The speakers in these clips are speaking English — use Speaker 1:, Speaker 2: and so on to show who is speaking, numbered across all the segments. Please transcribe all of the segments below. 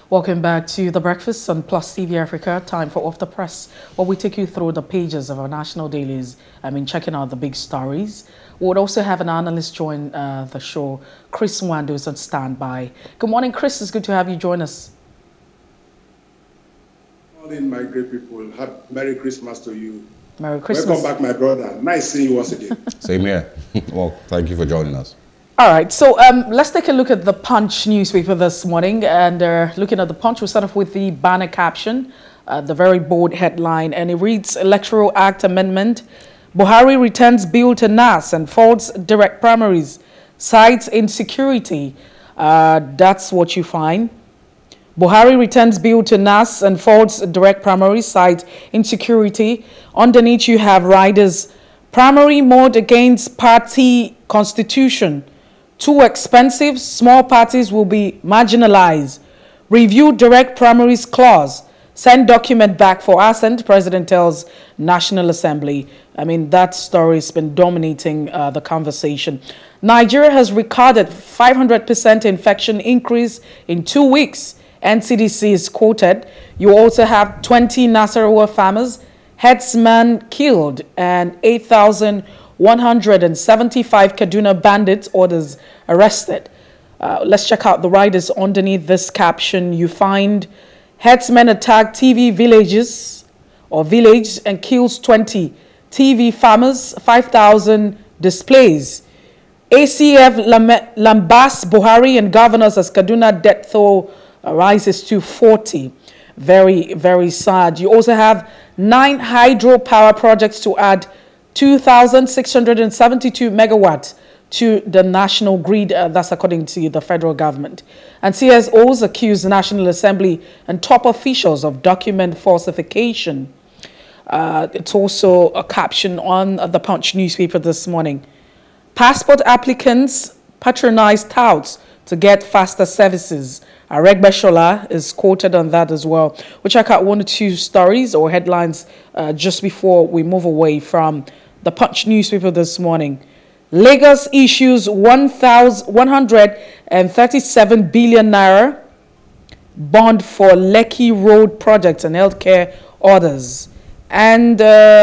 Speaker 1: Welcome back to The Breakfast on Plus TV Africa. Time for Off the Press, where we take you through the pages of our national dailies. Checking out the big stories. We would also have an analyst join the show. Chris Mwando is on standby. Good morning, Chris. It's good to have you join us.
Speaker 2: Good morning, my great people. Merry Christmas to you.
Speaker 1: Merry Christmas.
Speaker 2: Welcome back, my brother. Nice seeing you once again.
Speaker 3: Same here. Well, thank you for joining us.
Speaker 1: All right, so let's take a look at the Punch newspaper this morning. And looking at the Punch, we'll start off with the banner caption, the very bold headline. And it reads, Electoral Act Amendment. Buhari returns bill to NAS and faults direct primaries. Cites insecurity. That's what you find. Buhari returns bill to NAS and faults direct primaries. Cites insecurity. Underneath you have riders. Primary mode against party constitution. Too expensive, small parties will be marginalized. Review direct primaries clause. Send document back for assent, President tells National Assembly. That story has been dominating the conversation. Nigeria has recorded 500% infection increase in 2 weeks. NCDC is quoted. You also have 20 Nasarawa farmers, headsman killed, and 8,175 Kaduna bandits orders arrested. Let's check out the riders underneath this caption. You find headsmen attack TV villages or village and kills 20 TV farmers, 5,000 displays. ACF lambast Buhari and governors as Kaduna death toll rises to 40. Very, very sad. You also have 9 hydropower projects to add 2,672 megawatts to the national grid. That's according to the federal government. And CSOs accuse the National Assembly and top officials of document falsification. It's also a caption on the Punch newspaper this morning. Passport applicants patronize touts to get faster services. Aregbesola is quoted on that as well. We'll check out 1 or 2 stories or headlines just before we move away from the Punch newspaper this morning. Lagos issues 137 billion naira bond for Lekki Road projects and healthcare orders. And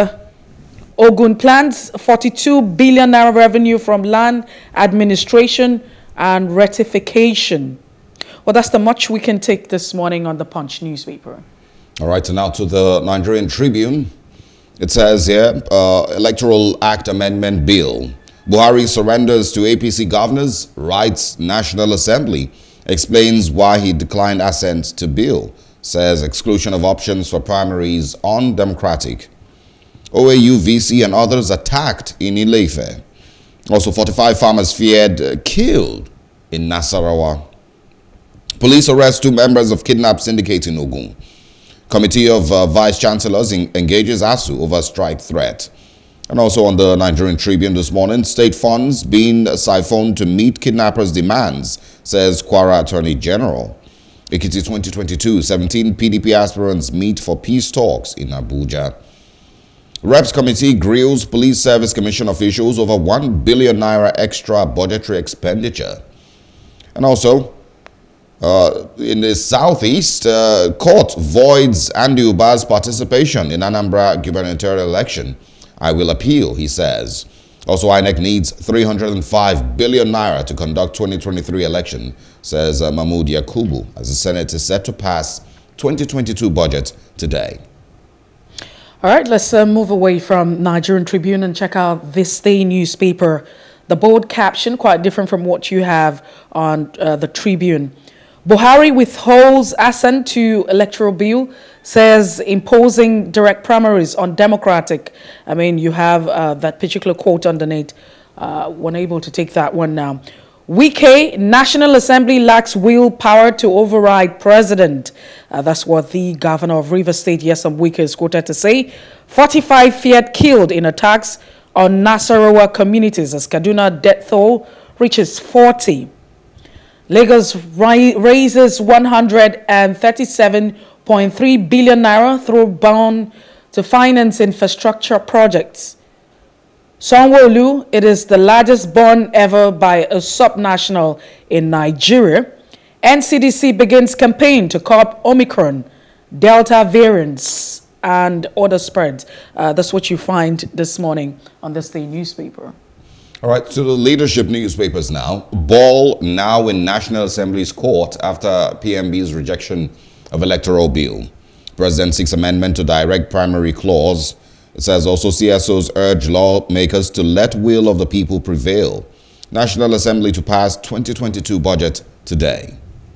Speaker 1: Ogun plans 42 billion naira revenue from land administration and rectification. Well, that's the much we can take this morning on the Punch newspaper.
Speaker 3: All right, and now to the Nigerian Tribune. It says here, Electoral Act Amendment Bill. Buhari surrenders to APC governors, writes National Assembly. Explains why he declined assent to bill. Says exclusion of options for primaries undemocratic. OAU, VC and others attacked in Ile-Ife. Also 45 farmers feared killed in Nasarawa. Police arrest 2 members of kidnapped syndicate in Ogun. Committee of Vice-Chancellors engages ASU over strike threat. And also on the Nigerian Tribune this morning, state funds being siphoned to meet kidnappers' demands, says Kwara Attorney General. Ekiti 2022, 17 PDP aspirants meet for peace talks in Abuja. Reps Committee grills Police Service Commission officials over 1 billion naira extra budgetary expenditure. And also, in the southeast, court voids Andy Uba's participation in Anambra gubernatorial election. I will appeal, he says. Also, INEC needs 305 billion naira to conduct 2023 election, says Mahmoud Yakubu, as the Senate is set to pass 2022 budget today.
Speaker 1: All right, let's move away from Nigerian Tribune and check out This Day newspaper. The bold caption, quite different from what you have on the Tribune. Buhari withholds assent to electoral bill, says imposing direct primaries on democratic. You have that particular quote underneath. We're able to take that one now. Wike, National Assembly lacks willpower to override president. That's what the governor of Rivers State, Nyesom Wike, is quoted to say. 45 feared killed in attacks on Nasarawa communities as Kaduna death toll reaches 40. Lagos raises 137.3 billion naira through bond to finance infrastructure projects. Sanwo-Olu, it is the largest bond ever by a subnational in Nigeria. NCDC begins campaign to curb Omicron, Delta variants, and other spreads. That's what you find this morning on this day newspaper.
Speaker 3: All right, to the leadership newspapers now. Ball now in National Assembly's court after PMB's rejection of electoral bill. President seeks amendment to direct primary clause. It says also CSOs urge lawmakers to let will of the people prevail. National Assembly to pass 2022 budget today.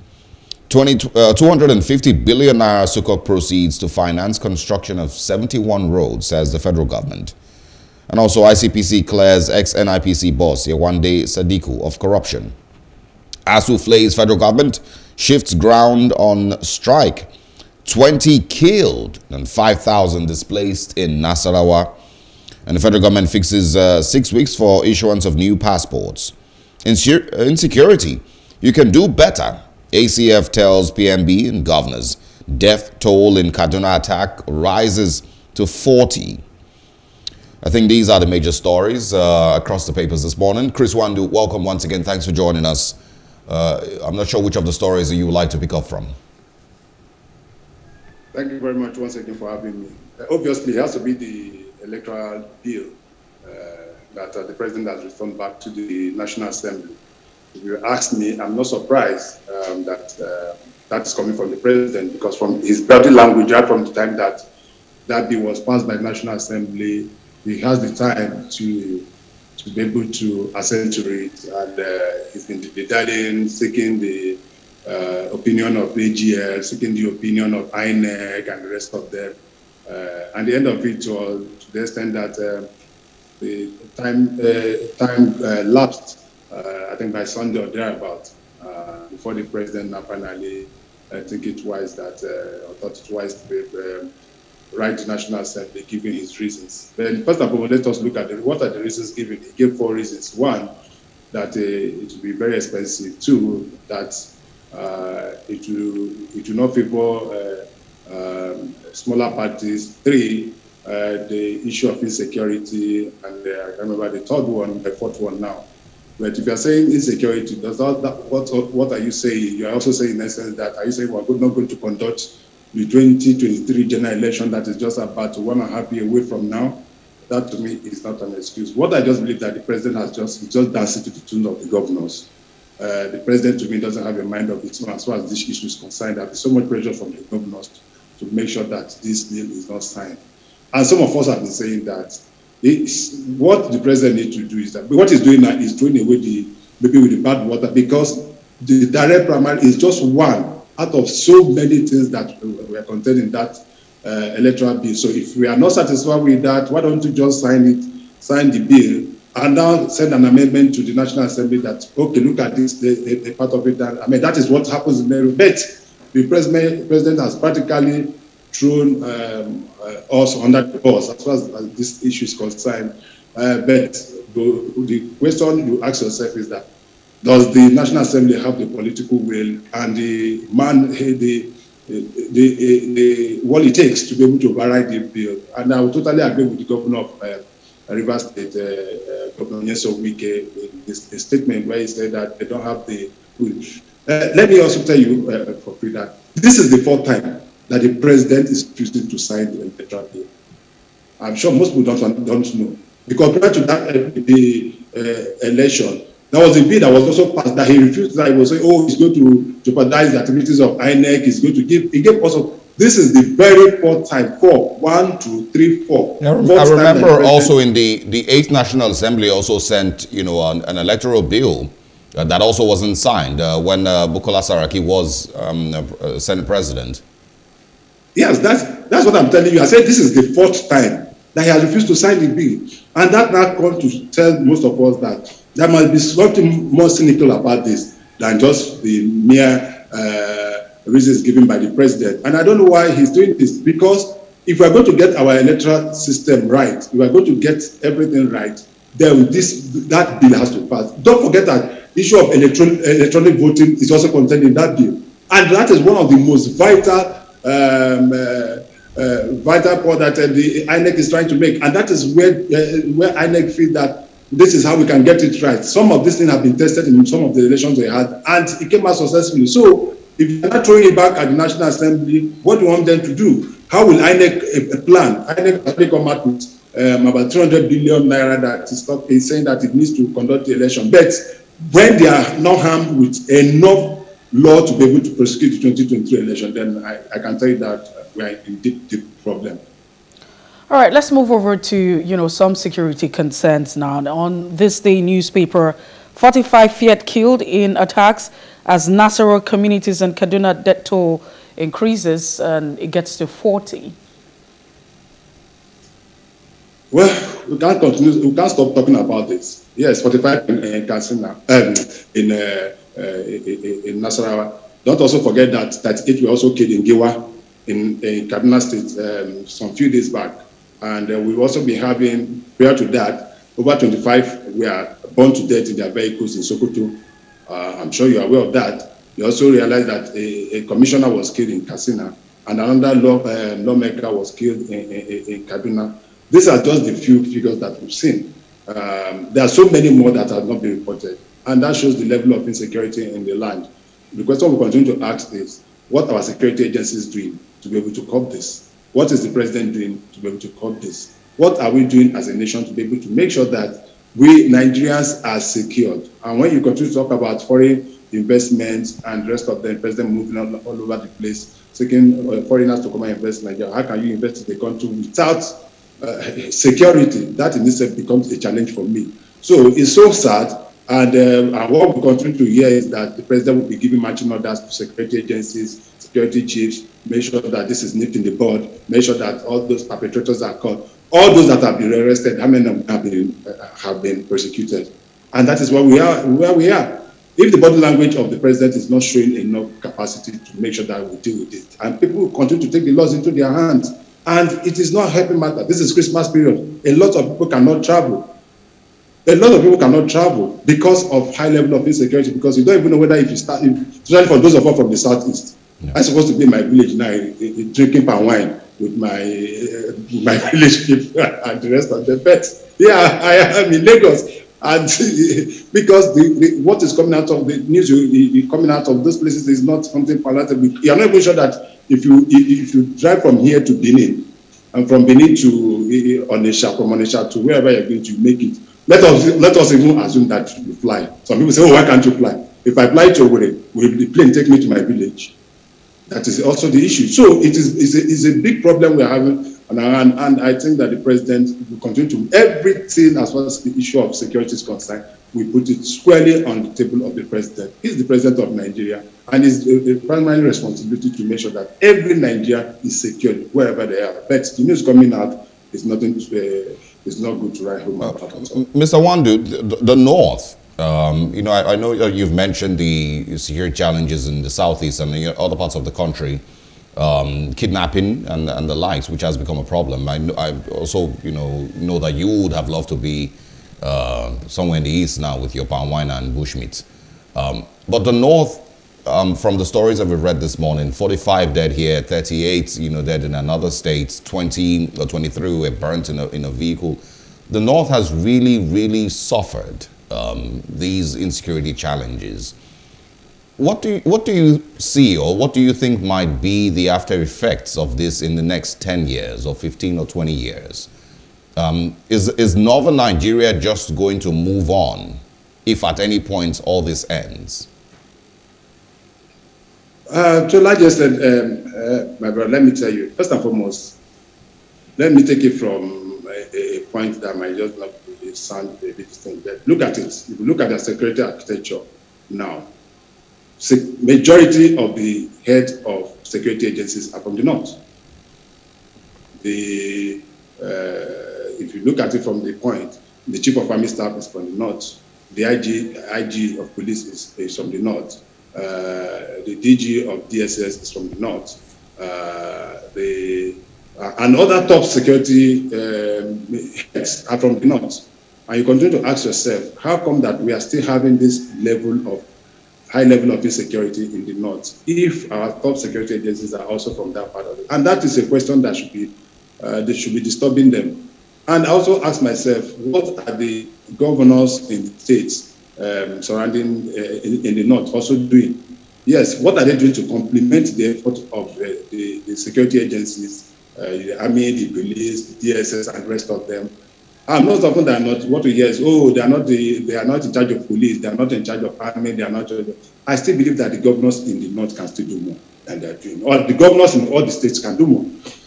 Speaker 3: 250 billion naira Sukuk proceeds to finance construction of 71 roads, says the federal government. And also ICPC clears ex-NIPC boss Yewande Sadiku of corruption. ASU flays federal government, shifts ground on strike. 20 killed and 5,000 displaced in Nasarawa. And the federal government fixes 6 weeks for issuance of new passports. Insecurity, you can do better. ACF tells PMB and governors. Death toll in Kaduna attack rises to 40. I think these are the major stories across the papers this morning. Chris Wandu, welcome once again. Thanks for joining us. I'm not sure which of the stories you would like to pick up from.
Speaker 2: Thank you very much once again for having me. Obviously, it has to be the electoral bill that the president has returned back to the National Assembly. If you ask me, I'm not surprised that is coming from the president, because from his body language, right from the time that that bill was passed by the National Assembly, he has the time to be able to assent to it, and he's been debating, seeking the opinion of AGL, seeking the opinion of INEC and the rest of them. And the end of it all, to the extent that the time lapsed, I think by Sunday or thereabout, before the president now finally think it wise that, or thought it wise to write to National Assembly, giving his reasons. Then first of all, let us look at what are the reasons given. He gave 4 reasons. 1, that it will be very expensive. 2, that it will not favor smaller parties. 3, the issue of insecurity, and I remember the 3rd one, the 4th one now. But if you are saying insecurity, what are you saying? You are also saying in essence that, are you saying we are not going to conduct the 2023 general election that is just about 1.5 years away from now? That to me is not an excuse. What I just believe that the president has just dancing to the tune of the governors. The president to me doesn't have a mind of its own as far as this issue is concerned. There's so much pressure from the governors to make sure that this bill is not signed. And some of us have been saying that what the president needs to do is that what he's doing now is throwing away maybe with the bad water, because the direct primary is just one out of so many things that were contained in that electoral bill. So if we are not satisfied with that, why don't you just sign the bill, and now send an amendment to the National Assembly that, okay, look at this, the part of it. That, I mean, that is what happens in Meru. But the president has practically thrown us under the bus as far as this issue is concerned. But the question you ask yourself is that, does the National Assembly have the political will and the what it takes to be able to override the bill? And I would totally agree with the governor of Rivers State, Governor Nyesom Wike, in his statement where he said that they don't have the will. Let me also tell you for free that this is the 4th time that the president is refusing to sign the electoral bill. I'm sure most people don't know, because prior to that the election, there was a bill that was also passed that he refused. That he was saying, "Oh, he's going to jeopardize the activities of INEC. He's going to give." He gave also. This is the very 4th time. 4, 1, 2, 3, 4.
Speaker 3: Yeah, I remember also in the 8th National Assembly also sent an electoral bill that also wasn't signed when Bukola Saraki was Senate President.
Speaker 2: Yes, that's what I'm telling you. I said this is the 4th time that he has refused to sign the bill, and that now comes to tell most of us that there must be something more cynical about this than just the mere reasons given by the president. And I don't know why he's doing this, because if we're going to get our electoral system right, if we're going to get everything right, then that bill has to pass. Don't forget that the issue of electronic voting is also contained in that bill. And that is one of the most vital point that the INEC is trying to make. And that is where INEC feel that this is how we can get it right. Some of these things have been tested in some of the elections we had, and it came out successfully. So if you're not throwing it back at the National Assembly, what do you want them to do? How will INEC plan? INEC come out with about 300 billion naira that is saying that it needs to conduct the election. But when they are not armed with enough law to be able to prosecute the 2023 election, then I can tell you that we are in deep problem.
Speaker 1: All right, let's move over to, some security concerns now. On this day newspaper, 45 Fiat killed in attacks as Nasarawa communities in Kaduna death toll increases and it gets to 40.
Speaker 2: Well, we can't continue. We can't stop talking about this. Yes, 45 in Katsina, in Nasarawa. Don't also forget that 38 were also killed in Giwa, in Kaduna State, some few days back. And we've also been having, prior to that, over 25 were burned to death in their vehicles in Sokoto. I'm sure you're aware of that. You also realize that a commissioner was killed in Katsina, and another lawmaker was killed in Kaduna. These are just the few figures that we've seen. There are so many more that have not been reported, and that shows the level of insecurity in the land. The question we continue to ask is, what are our security agencies doing to be able to curb this? What is the president doing to be able to curb this? What are we doing as a nation to be able to make sure that we Nigerians are secured? And when you continue to talk about foreign investments and the rest of the president moving all over the place, seeking foreigners to come and invest in Nigeria, how can you invest in the country without security? That in itself becomes a challenge for me. So it's so sad. And what we continue to hear is that the president will be giving marching orders to security agencies, security chiefs, make sure that this is nipped in the bud, make sure that all those perpetrators are caught. All those that have been arrested, how many of them have been persecuted? And that is where we are. If the body language of the president is not showing enough capacity to make sure that we deal with it, and people will continue to take the laws into their hands, and it is not helping matter. This is Christmas period. A lot of people cannot travel. A lot of people cannot travel because of high level of insecurity, because you don't even know whether if you start, especially for those of us from the southeast. Yeah. I'm supposed to be in my village now, drinking palm wine with my village people and the rest of the pets. Yeah, I am in Lagos. And because what is coming out of the news coming out of those places is not something palatable. You are not even sure that if you drive from here to Benin, and from Benin to Onitsha, from Onitsha to wherever you're going to make it, let us even assume that you fly. Some people say, oh, why can't you fly? If I fly to Owerri, will the plane take me to my village? That is also the issue. So it is a big problem we're having, and I think that the president will continue to, everything as far as the issue of security is concerned, we put it squarely on the table of the president. He's the president of Nigeria, and it's a primary responsibility to make sure that every Nigerian is secured wherever they are. But the news coming out is nothing. It's not good to write home about at all.
Speaker 3: Mr. Nwandu, the North. I know you've mentioned the security challenges in the southeast and other parts of the country, kidnapping and the likes, which has become a problem. I also know that you would have loved to be somewhere in the east now with your palm wine and bushmeat. But the North, from the stories that we've read this morning, 45 dead here, 38 dead in another state, 20 or 23 were burnt in a vehicle. The North has really suffered these insecurity challenges. What do you see, or what do you think might be the after effects of this in the next 10 years or 15 or 20 years? Is Northern Nigeria just going to move on if at any point all this ends?
Speaker 2: To a large extent, my brother, let me tell you, first and foremost, let me take it from a point that might just not sound a bit distinct. But look at it. If you look at the security architecture now, majority of the heads of security agencies are from the North. If you look at it from the point, the Chief of Army Staff is from the North. The IG of Police is from the North. The DG of DSS is from the North. And other top security heads are from the North. And you continue to ask yourself, how come that we are still having this high level of insecurity in the North if our top security agencies are also from that part of it? And that is a question that should be disturbing them. And I also ask myself, what are the governors in the states surrounding in the north also doing? Yes, what are they doing to complement the effort of the security agencies, the army, the police, the DSS, and the rest of them? Most often than not, what we hear is, oh, they are not in charge of police, they are not in charge of army, they are not. I still believe that the governors in the north can still do more than they are doing, or the governors in all the states can do more.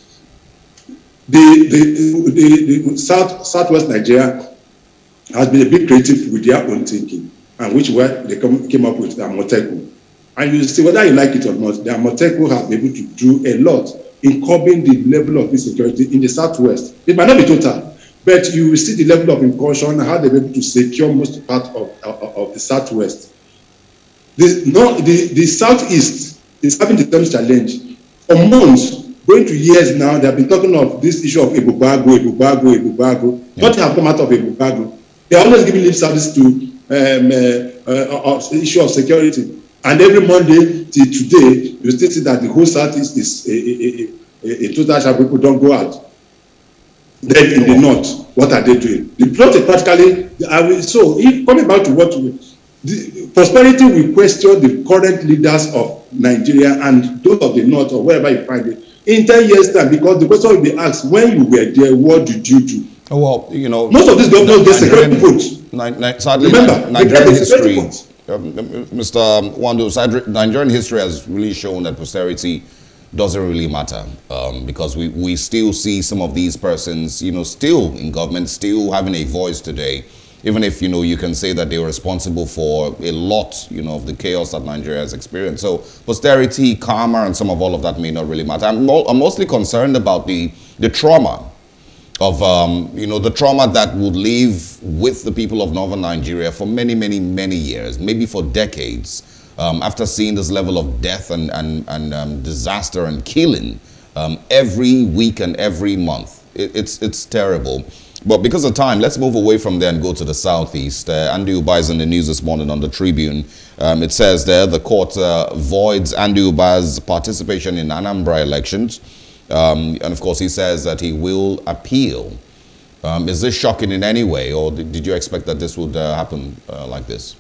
Speaker 2: The southwest Nigeria has been a bit creative with their own thinking, and which they came up with the Amotekun. And you see, whether you like it or not, the Amotekun have been able to do a lot in curbing the level of insecurity in the southwest. It might not be total, but you will see the level of incursion, how they're able to secure most part of the southwest. The southeast is having the same challenge. For months, going to years now, they have been talking of this issue of Ebubago. Yeah. Nothing have come out of Ebubago. They are always giving lip service to the issue of security. And every Monday till today, you still see that the whole southeast is a total shop. People don't go out. Then in the north, what are they doing? The plot is practically, coming back to the prosperity will question the current leaders of Nigeria and those of the north or wherever you find it in 10 years' time, because the question will be asked, when you were there, what did you do?
Speaker 3: Well, you know,
Speaker 2: most of these governors get security votes.
Speaker 3: Remember, Nigerian history, Mr. Wando, Nigerian history has really shown that posterity doesn't really matter, because we still see some of these persons, you know, still in government, still having a voice today, even if, you know, you can say that they were responsible for a lot, you know, of the chaos that Nigeria has experienced. So posterity, karma, and some of all of that may not really matter. I'm mostly concerned about the trauma of, you know, the trauma that would live with the people of northern Nigeria for many, many, many years, maybe for decades, after seeing this level of death and disaster and killing every week and every month. It's terrible. But because of time, let's move away from there and go to the southeast. Andy Ubah is in the news this morning on the Tribune. It says there the court voids Andy Ubah's participation in Anambra elections. And of course, he says that he will appeal. Is this shocking in any way, or did you expect that this would happen like this?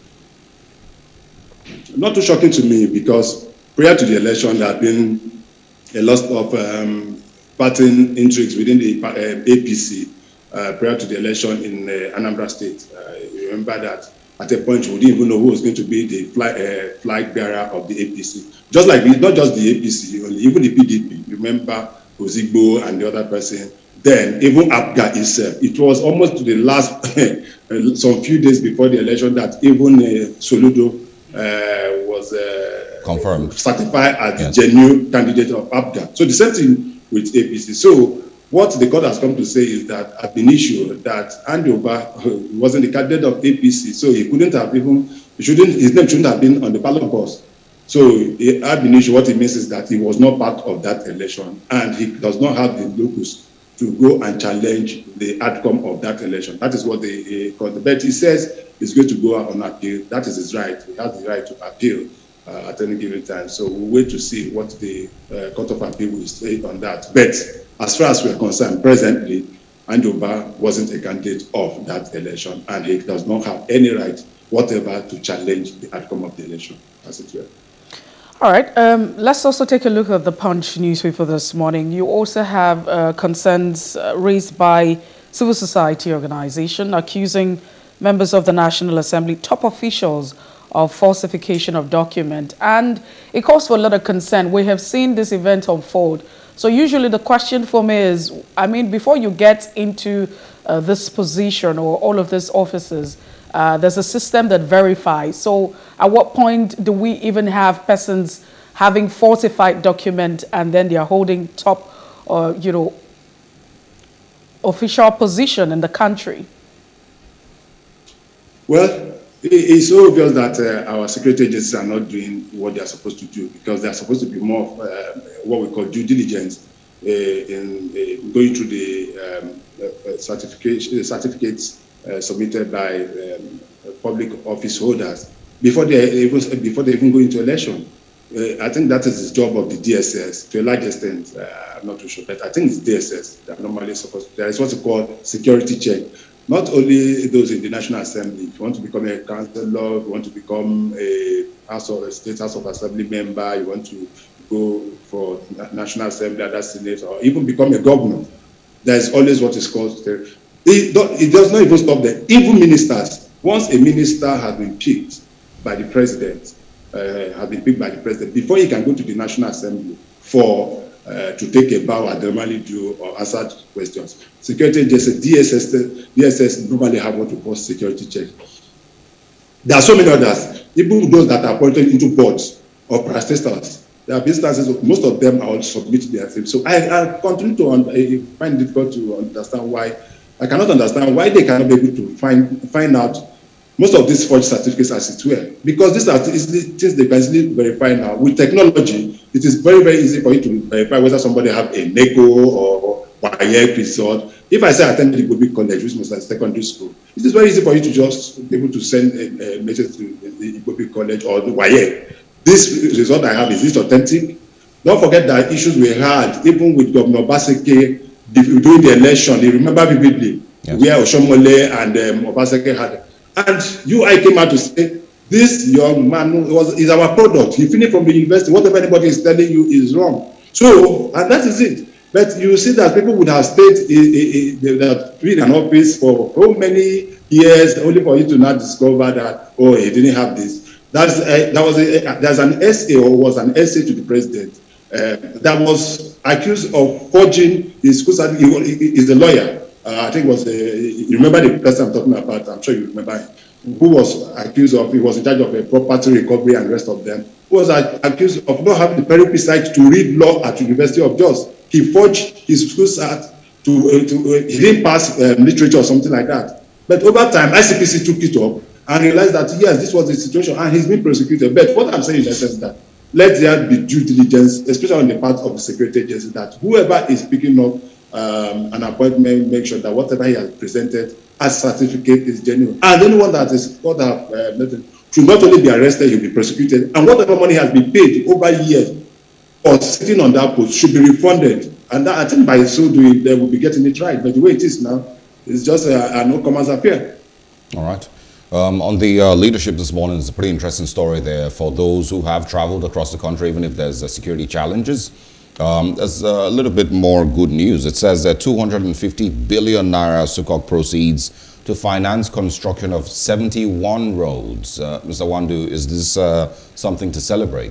Speaker 2: Not too shocking to me, because prior to the election, there had been a lot of party intrigues within the APC prior to the election in Anambra State. You remember that at a point we didn't even know who was going to be the flag bearer of the APC. Just like not just the APC, only, even the PDP. You remember Ozigbo and the other person. Then even APGA itself. It was almost to the last, some few days before the election, that even Soludo was
Speaker 3: confirmed,
Speaker 2: certified as the genuine candidate of APGA. So the same thing with APC. So what the court has come to say is that at the issue that Andy Ubah wasn't the candidate of APC, so he couldn't have even, his name shouldn't have been on the ballot box. So at the issue, what it means is that he was not part of that election, and he does not have the locus to go and challenge the outcome of that election. That is what the court. But he says he's going to go out on appeal. That is his right. He has the right to appeal at any given time. So we'll wait to see what the Court of Appeal will say on that. But as far as we're concerned, presently, Andy Ubah wasn't a candidate of that election, and he does not have any right whatever to challenge the outcome of the election, as it were.
Speaker 1: All right, let's also take a look at the Punch newspaper this morning. You also have concerns raised by civil society organization accusing members of the National Assembly, top officials, of falsification of document. And it calls for a lot of concern. We have seen this event unfold. So usually the question for me is, I mean, before you get into this position or all of these offices, there's a system that verifies. So at what point do we even have persons having falsified document and then they are holding top, you know, official position in the country?
Speaker 2: Well, it's so obvious that our security agencies are not doing what they are supposed to do, because they are supposed to be more of what we call due diligence in going through the certificates submitted by public office holders before they even go into election. I think that is the job of the DSS to a large extent. I'm not too sure, but I think it's DSS that normally supposed to. There is what's called security check. Not only those in the National Assembly. If you want to become a councillor, you want to become a State House of Assembly member, you want to go for National Assembly, other Senate, or even become a governor, there is always what is called. It does not even stop there. Even ministers, once a minister has been picked by the president, before he can go to the National Assembly for to take a bow as they normally do or answer questions. Security agencies, DSS normally have what we call security check. There are so many others, even those that are appointed into boards or parastatals. There are instances, most of them are submitted their things. So I continue to find it difficult to understand why. I cannot understand why they cannot be able to find out most of these forged certificates as it were, because these are things they can easily verify now. With technology, it is very, very easy for you to verify whether somebody have a NECO or WAEC result. If I say I attended the Igbobi College, which was like secondary school, it is very easy for you to just be able to send a message to the Igbobi College or the WAEC. This result I have, is this authentic? Don't forget that issues we had, even with Governor Obaseki during the election. You remember vividly, yes, where Oshomole and Obaseki had. And UI came out to say, this young man is our product. He finished from the university. Whatever anybody is telling you is wrong. So, and that is it. But you see that people would have stayed in an office for so many years only for you to not discover that, oh, he didn't have this. There's an essay, or was an essay to the president that was accused of forging his school certificate. He is a lawyer. I think it was, you remember the person I'm talking about, I'm sure you remember him, who was accused of, he was in charge of a property recovery and the rest of them, who was accused of not having the prerequisite to read law at the University of Jos. He forged his school cert he didn't pass literature or something like that. But over time, ICPC took it up and realized that, yes, this was the situation and he's been prosecuted. But what I'm saying in essence is that let there be due diligence, especially on the part of the security agency, that whoever is picking up an appointment, make sure that whatever he has presented as certificate is genuine. And anyone that is caught up should not only be arrested, he'll be prosecuted. And whatever money has been paid over years for sitting on that post should be refunded. And that, I think by so doing, they will be getting it right. But the way it is now, it's just a no-commerce affair.
Speaker 3: All right. On the leadership this morning, it's a pretty interesting story there for those who have traveled across the country, even if there's security challenges. There's a little bit more good news. It says that 250 billion naira Sukuk proceeds to finance construction of 71 roads. Mr. Wandu, is this something to celebrate?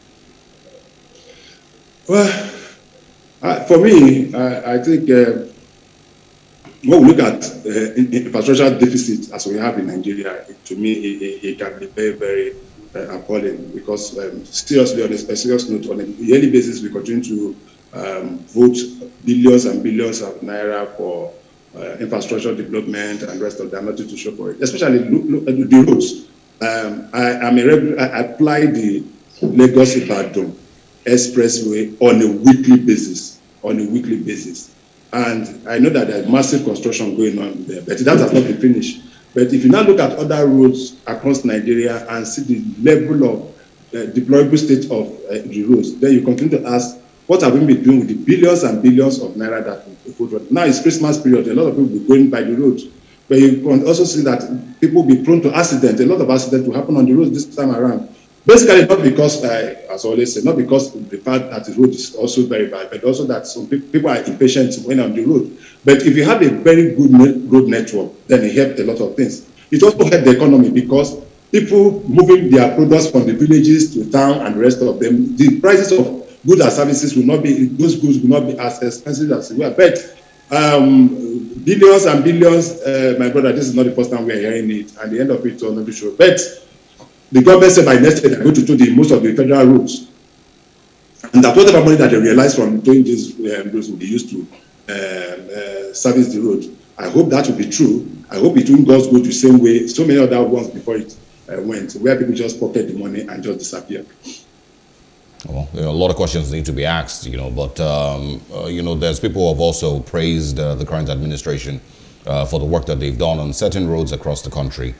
Speaker 2: Well, for me, I think when we look at infrastructure deficit as we have in Nigeria, to me, it can be very, very appalling, because seriously, on a serious note, on a yearly basis, we continue to vote billions and billions of naira for infrastructure development and rest of them, nothing to show for it, especially the roads. I apply the Lagos-Ibadan Expressway on a weekly basis, and I know that there's massive construction going on there, but that has not been finished. But if you now look at other roads across Nigeria and see the level of deplorable state of the roads, then you continue to ask, what have we been doing with the billions and billions of naira that we put on? Now it's Christmas period, a lot of people will be going by the roads. But you can also see that people will be prone to accidents. A lot of accidents will happen on the roads this time around. Basically, not because, as I always say, not because of the fact that the road is also very bad, but also that some people are impatient when on the road. But if you have a very good road network, then it helps a lot of things. It also helps the economy, because people moving their products from the villages to town and the rest of them, the prices of goods and services will not be, those goods will not be as expensive as they were. But billions and billions, my brother, this is not the first time we are hearing it. At the end of it, will not be sure. But the government said by next year they're going to do most of the federal roads, and that whatever money that they realize from doing these roads will be used to service the road. I hope that will be true. I hope it won't go the same way so many other ones before it went, where people just pocket the money and just disappear.
Speaker 3: Well, a lot of questions need to be asked, but there's people who have also praised the current administration for the work that they've done on certain roads across the country.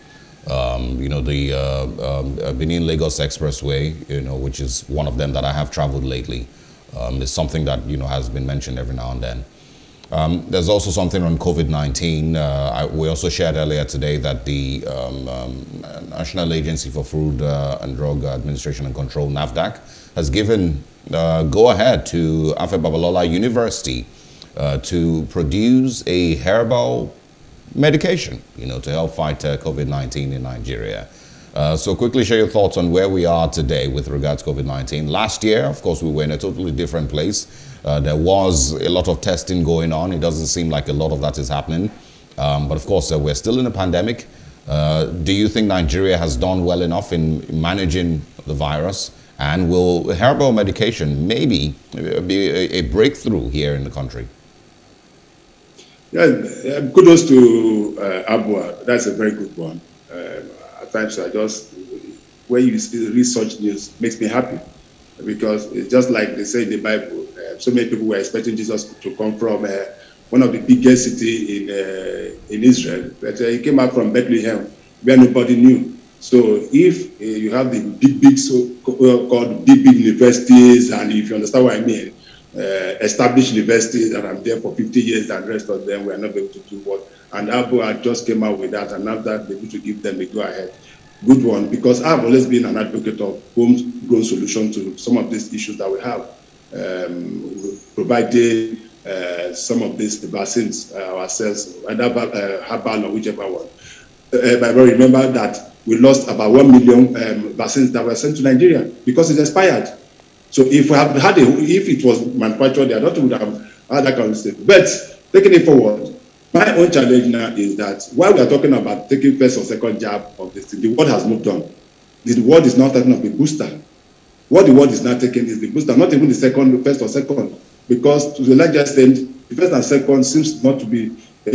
Speaker 3: You know, the Benin-Lagos Expressway, you know, which is one of them that I have traveled lately, is something that, you know, has been mentioned every now and then. There's also something on COVID-19. We also shared earlier today that the National Agency for Food and Drug Administration and Control, NAFDAC, has given go-ahead to Afe Babalola University to produce a herbal medication, you know, to help fight COVID-19 in Nigeria. So quickly share your thoughts on where we are today with regards to COVID-19. Last year, of course, we were in a totally different place. There was a lot of testing going on. It doesn't seem like a lot of that is happening. But of course, we're still in a pandemic. Do you think Nigeria has done well enough in managing the virus? And will herbal medication maybe be a breakthrough here in the country?
Speaker 2: Yeah, kudos to Abua. That's a very good one. At times, when you research news, makes me happy, because it's just like they say in the Bible. So many people were expecting Jesus to come from one of the biggest cities in Israel, but he came out from Bethlehem, where nobody knew. So if you have the big so-called big universities, and if you understand what I mean, established universities that are there for 50 years, and the rest of them were not able to do what. And Abu just came out with that, and now that they're able to give them a go-ahead. Good one, because I've always been an advocate of homegrown solution to some of these issues that we have. Providing some of these vaccines ourselves, either herbal or whichever one. But remember that we lost about 1 million vaccines that were sent to Nigeria because it expired. So if we had if it was manufactured, I don't would have had that kind of thing. But taking it forward, my own challenge now is that while we are talking about taking first or second jab of this thing, the world has moved on. The world is now talking of a booster. What the world is now taking is the booster, not even the first or second, because to the larger extent, the first and second seems not to be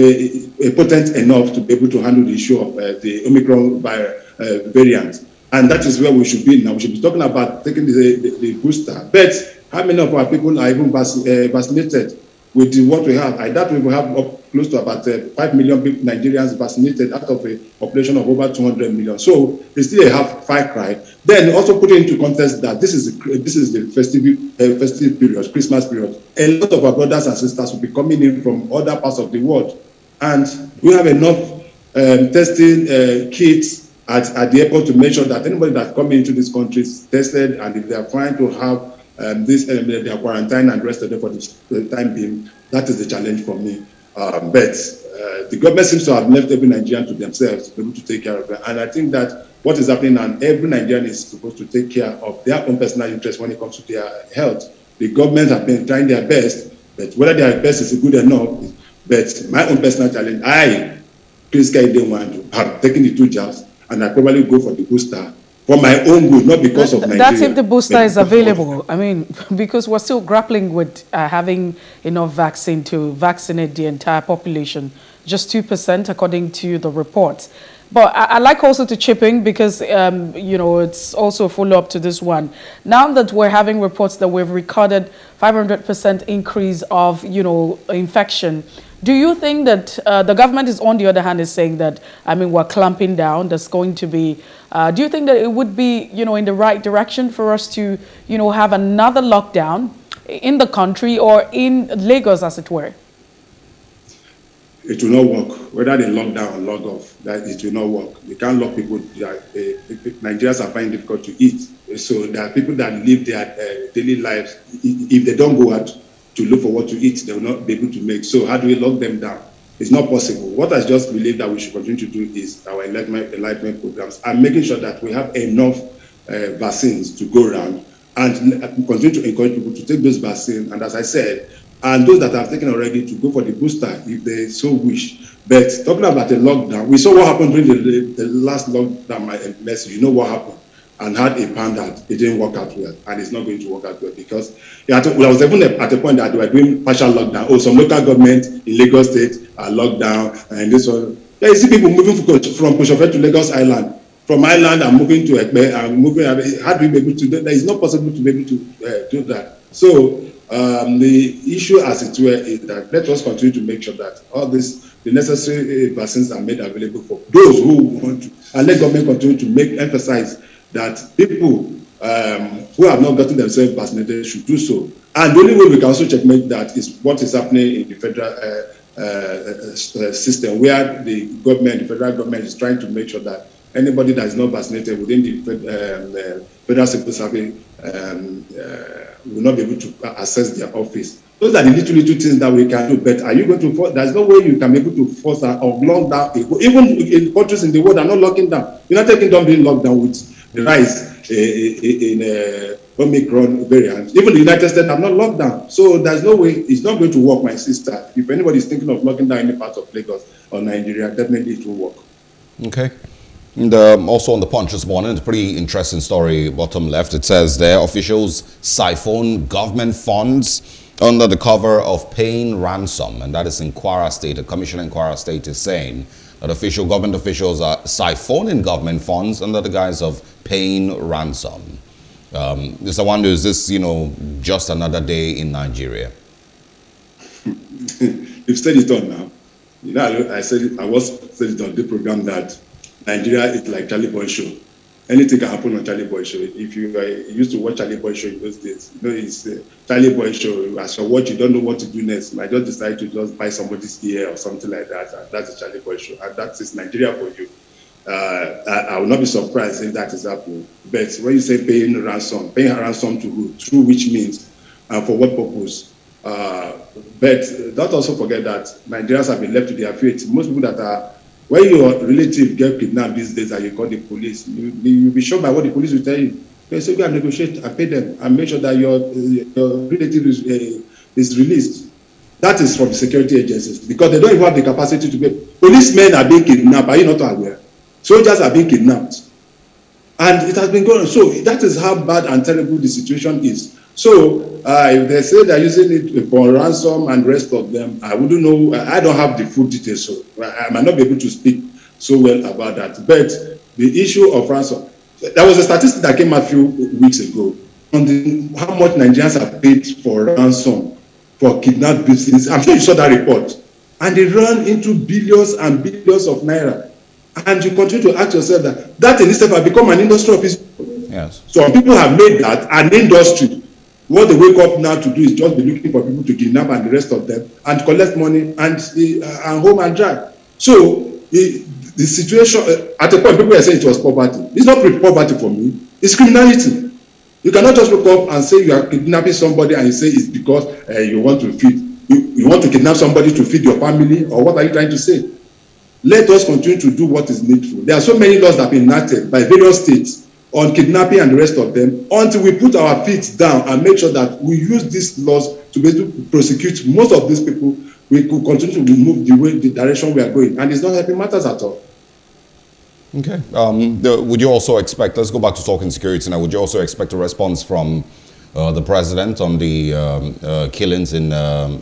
Speaker 2: potent enough to be able to handle the issue of the Omicron variant. And that is where we should be now. We should be talking about taking the booster. But how many of our people are even vaccinated with what we have? I doubt we will have close to about 5 million Nigerians vaccinated out of a population of over 200 million. So it's still a far cry. Then also put into context that this is the festive period, Christmas period. A lot of our brothers and sisters will be coming in from other parts of the world, and we have enough testing kits at the airport to make sure that anybody that's coming into this country is tested, and if they are trying to have they are quarantined and rested for the time being. That is the challenge for me. But the government seems to have left every Nigerian to themselves to be able to take care of it. And I think that what is happening, and every Nigerian is supposed to take care of their own personal interest when it comes to their health. The government have been trying their best, but whether their best is good enough. But my own personal challenge, I, Chris Kaide, want to have taken the 2 jabs, and I probably go for the booster for my own good, not because of Nigeria.
Speaker 1: That's if the booster is available. I mean, because we're still grappling with having enough vaccine to vaccinate the entire population. Just 2% according to the reports. But I like also to chip in because, you know, it's also a follow-up to this one. Now that we're having reports that we've recorded 500% increase of, you know, infection, do you think that the government is, on the other hand, is saying that, I mean, we're clamping down, there's going to be, do you think that it would be, you know, in the right direction for us to, you know, have another lockdown in the country or in Lagos, as it were?
Speaker 2: It will not work. Whether they lock down or lock off, that it will not work. You can't lock people. Nigerians are finding it difficult to eat. So there are people that live their daily lives. If they don't go out to look for what to eat, they will not be able to make. So how do we lock them down? It's not possible. What I just believe that we should continue to do is our enlightenment programs and making sure that we have enough vaccines to go around and continue to encourage people to take those vaccines. And as I said, and those that have taken already to go for the booster if they so wish. But talking about the lockdown, we saw what happened during the last lockdown message. You know what happened, and had a plan that it didn't work out well, and it's not going to work out well because I was even at a point that they were doing partial lockdown. Oh, some local government in Lagos State are locked down, and this one. Yeah, you see people moving from Kosovo to Lagos Island, from Island and moving to Ekpe, and moving. How do we be able to do that? It's not possible to be able to do that. So the issue, as it were, is that let us continue to make sure that all these the necessary vaccines are made available for those who want to, and let government continue to emphasize that people who have not gotten themselves vaccinated should do so. And the only way we can also checkmate that is what is happening in the federal system, where the federal government is trying to make sure that anybody that is not vaccinated within the federal civil service will not be able to access their office. Those are the little things that we can do. But are you going to force? There's no way you can be able to force that or lock down. Even in countries in the world are not locking down. United Kingdom being locked down with the rise in Omicron variant. Even the United States are not locked down. So there's no way, it's not going to work, my sister. If anybody is thinking of locking down any part of Lagos or Nigeria, definitely it will work.
Speaker 3: Okay. And also on the Punch this morning, it's a pretty interesting story, bottom left. It says there, officials siphon government funds under the cover of paying ransom. And that is in Kwara State. The commissioner in Kwara State is saying that government officials are siphoning government funds under the guise of paying ransom. Mr. Wando, is this, just another day in Nigeria?
Speaker 2: You've said it all now. I said it on the program that Nigeria is like Charlie Boy show. Anything can happen on Charlie Boy show. If you used to watch Charlie Boy show in those days, it's Charlie Boy show. As you watch, you don't know what to do next. I just decide to just buy somebody's ear or something like that. And that's a Charlie Boy show. And that is Nigeria for you. I will not be surprised if that is happening. But when you say paying ransom to who? Through which means and for what purpose? But don't also forget that Nigerians have been left to their fate. Most people that are, when your relative get kidnapped these days and you call the police, you'll be shocked by what the police will tell you. They say, go and negotiate and pay them and make sure that your relative is released. That is from the security agencies because they don't even have the capacity to get. Policemen are being kidnapped. Are you not aware? Soldiers are being kidnapped. And it has been going on. So that is how bad and terrible the situation is. So if they say they're using it for ransom and rest of them, I wouldn't know. I don't have the full details, so I might not be able to speak so well about that. But the issue of ransom, there was a statistic that came a few weeks ago on how much Nigerians have paid for ransom for kidnapped business. I'm sure you saw that report. And they ran into billions and billions of naira. And you continue to ask yourself that in itself has become an industry of its own.
Speaker 3: Yes.
Speaker 2: So people have made that an industry. What they wake up now to do is just be looking for people to kidnap and the rest of them and collect money and home and drive. So the situation, at a point, people are saying it was poverty. It's not poverty for me. It's criminality. You cannot just look up and say you are kidnapping somebody and you say it's because you want to feed. You want to kidnap somebody to feed your family, or what are you trying to say? Let us continue to do what is needful. There are so many laws that have been enacted by various states on kidnapping and the rest of them until we put our feet down and make sure that we use these laws to be able to prosecute most of these people. We could continue to move the direction we are going, and it's not helping matters at all.
Speaker 3: Okay. Would you also expect, let's go back to talking security now, would you also expect a response from the president on the killings in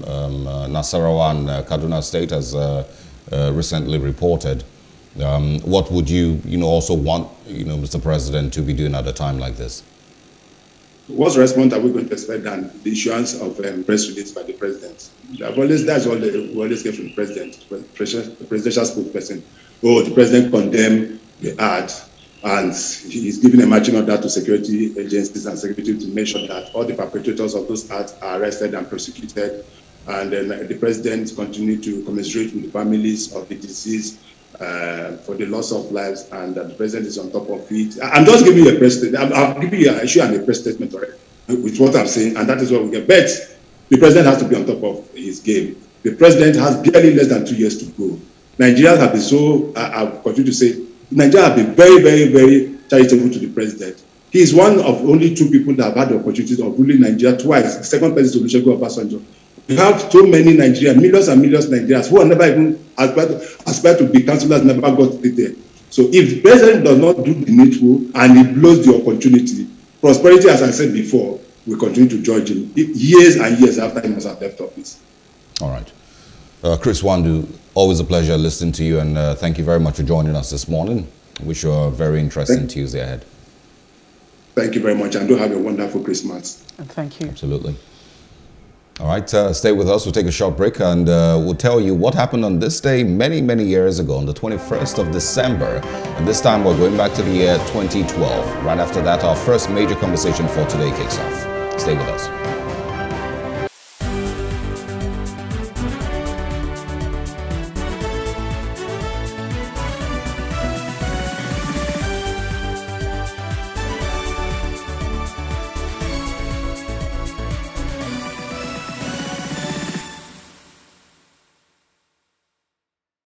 Speaker 3: Nasarawa and Kaduna State as recently reported? What would you, also want, Mr. President, to be doing at a time like this?
Speaker 2: What response are we going to expect than the issuance of press release by the president? That's all we always get from the president, the presidential spokesperson. Oh, the president condemned the act, and he's giving a marching order to security agencies and security to make sure that all the perpetrators of those acts are arrested and prosecuted. And then the president continued to commiserate with the families of the deceased for the loss of lives, and the president is on top of it. I'm just giving you a press statement. I'll give you an issue and a press statement already with what I'm saying, and that is what we get. But the president has to be on top of his game. The president has barely less than 2 years to go. Nigerians have been so, I'll continue to say, Nigeria have been very, very, very charitable to the president. He is one of only 2 people that have had the opportunity of ruling Nigeria twice. The second president is Olusegun Obasanjo. We have so many Nigerians, millions and millions of Nigerians who are never even aspire to be councillors, never got there. So if the president does not do the needful and he blows the opportunity, prosperity, as I said before, will continue to judge him years and years after he must have left office.
Speaker 3: All right. Chris Nwandu, always a pleasure listening to you, and thank you very much for joining us this morning. Wish you a very interesting Tuesday ahead.
Speaker 2: Thank you very much, and do have a wonderful Christmas.
Speaker 1: And thank you.
Speaker 3: Absolutely. All right, stay with us. We'll take a short break and we'll tell you what happened on this day many, many years ago, on the 21st of December. And this time we're going back to the year 2012. Right after that, our first major conversation for today kicks off. Stay with us.